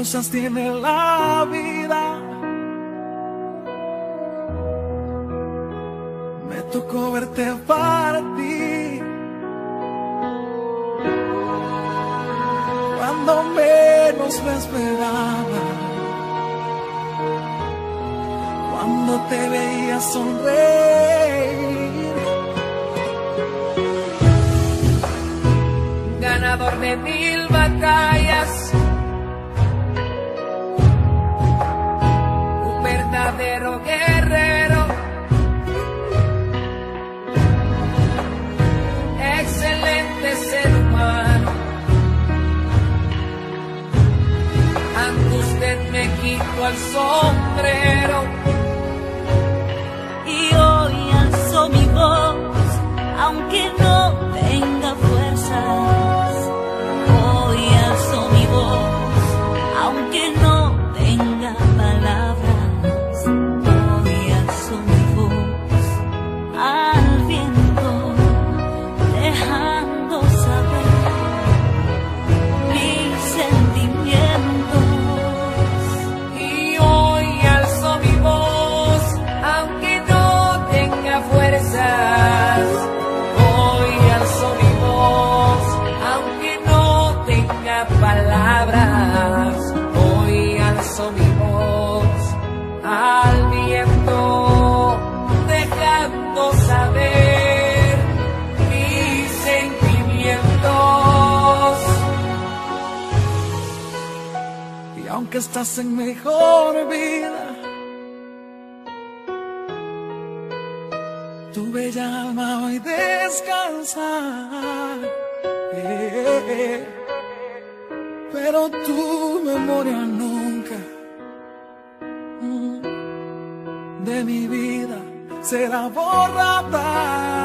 cosas tiene la vida. Me tocó verte partir cuando menos lo esperaba, cuando te veía sonreír. Ganador de 1000 batallas, un verdadero guerrero, excelente ser humano. Ante usted me quito el sombrero Y hoy alzo mi voz, aunque no tenga fuerzas. Hoy alzo mi voz, aunque no tenga palabras. Hoy alzo mi voz al viento, dejando saber mis sentimientos. y hoy alzo mi voz aunque no tenga fuerzas. Hoy alzo mi voz aunque no tenga palabras. Hoy alzo mi voz al viento, dejando saber mis sentimientos. Y aunque estás en mejor vida, tu bella alma hoy descansa. Pero tu memoria nunca de mi vida será borrada.